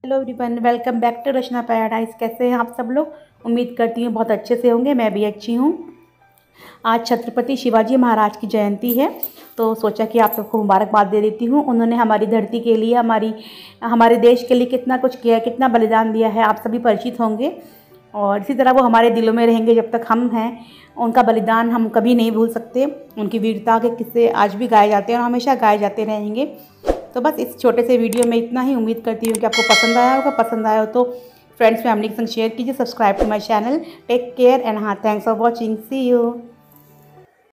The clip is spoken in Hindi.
Hello everyone, welcome back to Rachna paradise. कैसे हैं आप सब लोग? उम्मीद करती हूँ बहुत अच्छे से होंगे। मैं भी अच्छी हूँ। आज छत्रपति शिवाजी महाराज की जयंती है, तो सोचा कि आप सबको मुबारकबाद दे देती हूँ। उन्होंने हमारी धरती के लिए, हमारे देश के लिए कितना कुछ किया है, कितना बलिदान दिया है, आप सभी परिचित होंगे। और इसी तरह वो हमारे दिलों में रहेंगे जब तक हम हैं। उनका बलिदान हम कभी नहीं भूल सकते। उनकी वीरता के किस्से आज भी गाए जाते हैं और हमेशा गाए जाते रहेंगे। तो बस इस छोटे से वीडियो में इतना ही। उम्मीद करती हूँ कि आपको पसंद आया होगा। पसंद आया हो तो फ्रेंड्स फैमिली के संग शेयर कीजिए। Subscribe to my channel. Take care and हाँ, thanks for watching. See you.